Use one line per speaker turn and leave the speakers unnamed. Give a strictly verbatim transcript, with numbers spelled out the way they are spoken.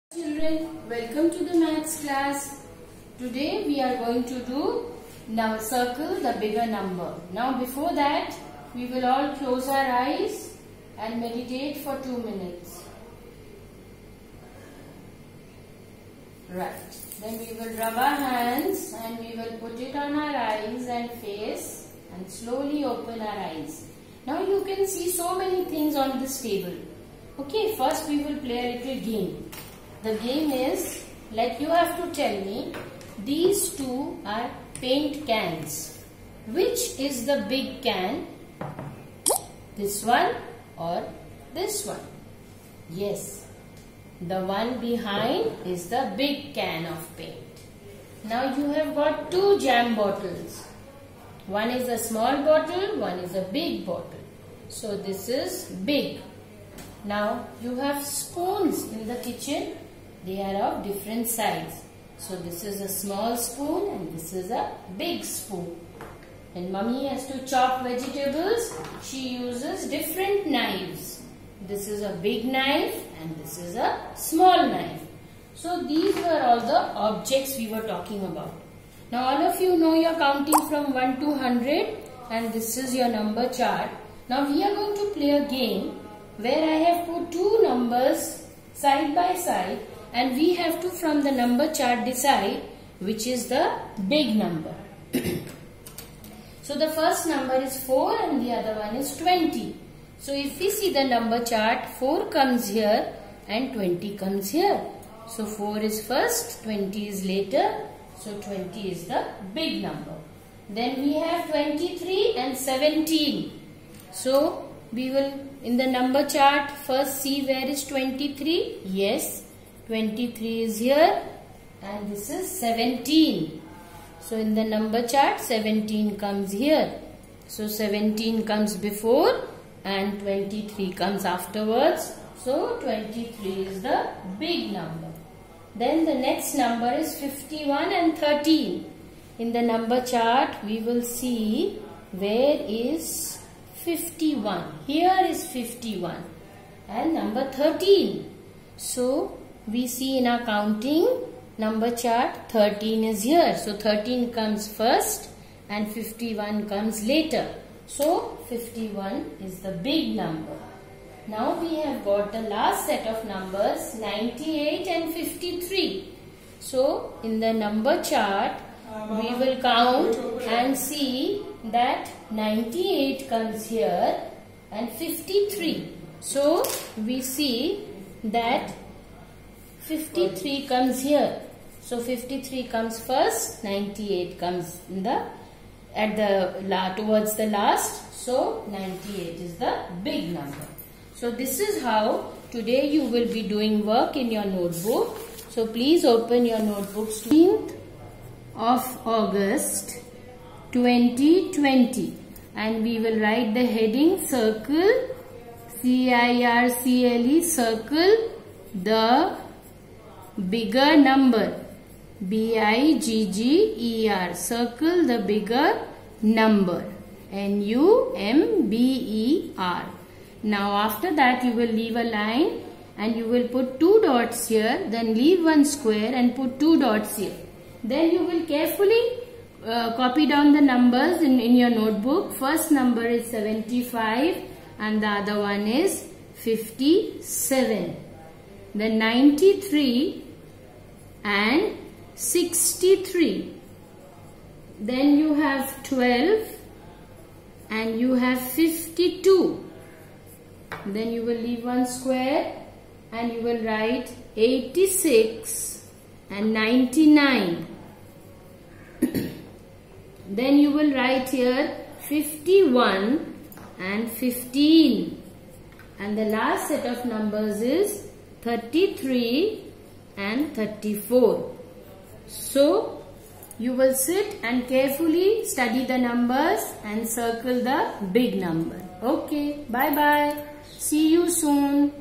Children, welcome to the maths class. Today we are going to do now circle the bigger number. Now before that we will all close our eyes and meditate for two minutes. Right. Then we will rub our hands and we will put it on our eyes and face and slowly open our eyes. Now you can see so many things on this table. Okay, first we will play a little game. The game is, like you have to tell me, these two are paint cans. Which is the big can? This one or this one? Yes, the one behind is the big can of paint. Now you have got two jam bottles. One is a small bottle, one is a big bottle. So this is big. Now you have spoons in the kitchen. They are of different size. So this is a small spoon and this is a big spoon. When mummy has to chop vegetables, she uses different knives. This is a big knife and this is a small knife. So these were all the objects we were talking about. Now all of you know you're counting from one to one hundred and this is your number chart. Now we are going to play a game where I have put two numbers side by side and we have to from the number chart decide which is the big number. So the first number is four and the other one is twenty. So if we see the number chart, four comes here and twenty comes here. So four is first, twenty is later. So twenty is the big number. Then we have twenty-three and seventeen. So we will in the number chart first see where is twenty-three. Yes, twenty-three is here and this is seventeen. So in the number chart seventeen comes here. So seventeen comes before and twenty-three comes afterwards. So twenty-three is the big number. Then the next number is fifty-one and thirteen. In the number chart we will see where is fifty-one. Here is fifty-one and number thirteen. So we see in our counting number chart thirteen is here. So thirteen comes first and fifty-one comes later. So fifty-one is the big number. Now we have got the last set of numbers ninety-eight and fifty-three. So in the number chart we will count and see that ninety-eight comes here and fifty-three. So we see that fifty-three comes here. So fifty-three comes first, ninety-eight comes in the at the la, towards the last. So ninety-eight is the big number. So this is how today you will be doing work in your notebook. So please open your notebooks. fifteenth of August twenty twenty and we will write the heading circle, C I R C L E, circle the bigger number, B I G G E R, circle the bigger number, N U M B E R. Now after that you will leave a line and you will put two dots here, then leave one square and put two dots here. Then you will carefully uh, copy down the numbers in, in your notebook. First number is seventy-five and the other one is fifty-seven. Then ninety-three and sixty-three. Then you have twelve and you have fifty-two. Then you will leave one square and you will write eighty-six and ninety-nine. Then you will write here fifty-one and fifteen. And the last set of numbers is thirty-three and thirty-four. So you will sit and carefully study the numbers and circle the big number. Okay, bye bye. See you soon.